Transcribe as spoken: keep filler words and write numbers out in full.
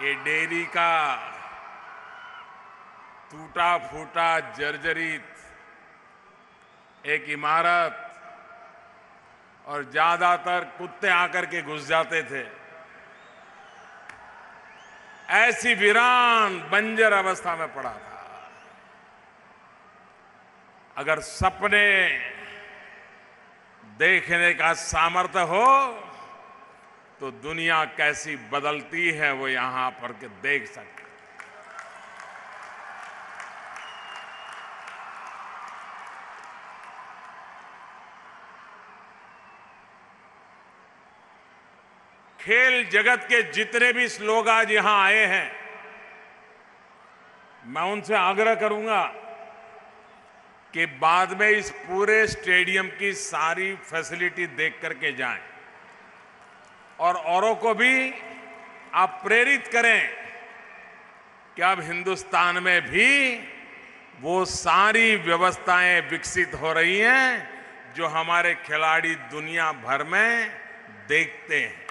ये डेयरी का टूटा फूटा जर्जरित एक इमारत और ज्यादातर कुत्ते आकर के घुस जाते थे, ऐसी वीरान बंजर अवस्था में पड़ा था। अगर सपने देखने का सामर्थ्य हो तो दुनिया कैसी बदलती है वो यहां पर के देख सकते। खेल जगत के जितने भी लोग आज यहां आए हैं, मैं उनसे आग्रह करूंगा कि बाद में इस पूरे स्टेडियम की सारी फैसिलिटी देख करके जाएं और औरों को भी आप प्रेरित करें कि अब हिंदुस्तान में भी वो सारी व्यवस्थाएं विकसित हो रही हैं जो हमारे खिलाड़ी दुनिया भर में देखते हैं।